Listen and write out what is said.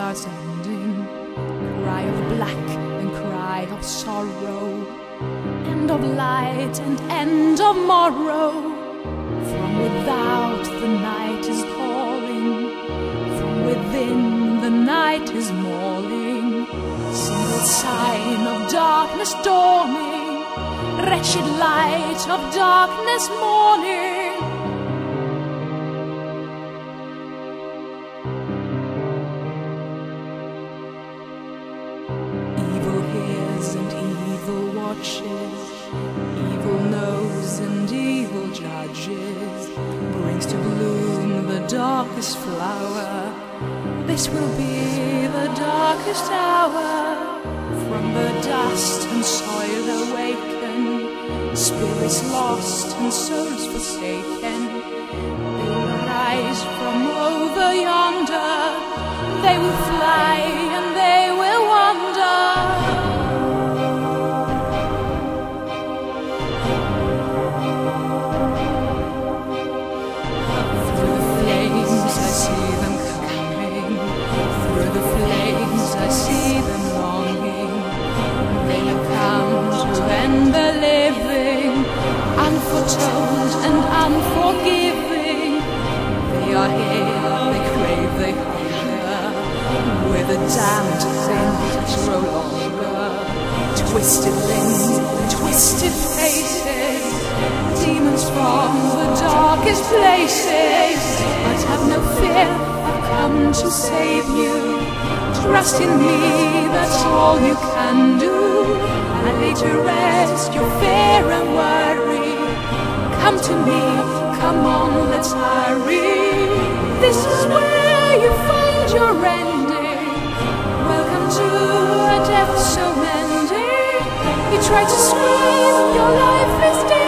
starts ending. Cry of black and cry of sorrow, end of light and end of morrow. From without the night is calling, from within the night is mauling. Single sign of darkness dawning, wretched light of darkness morning. Evil hears and evil watches, evil knows and evil judges, brings to bloom the darkest flower. This will be the darkest hour. From the dust and soil awaken, spirits lost and souls forsaken. They will rise from over yonder, they will fly and they will wander. Through the flames I see them coming, through the flames I see them longing. They have come to end the living, unforetold and unforgiving. They are here, they crave, they hunger, where the damned things grow longer. Twisted limbs, twisted faces, demons from the darkest places. But have no fear, I've come to save you. Trust in me, that's all you can do. I lay to rest your fear and worry. Come to me, come on, let's hurry. This is where you find your ending. Welcome to a death so mending. You try to scream, your life is dead.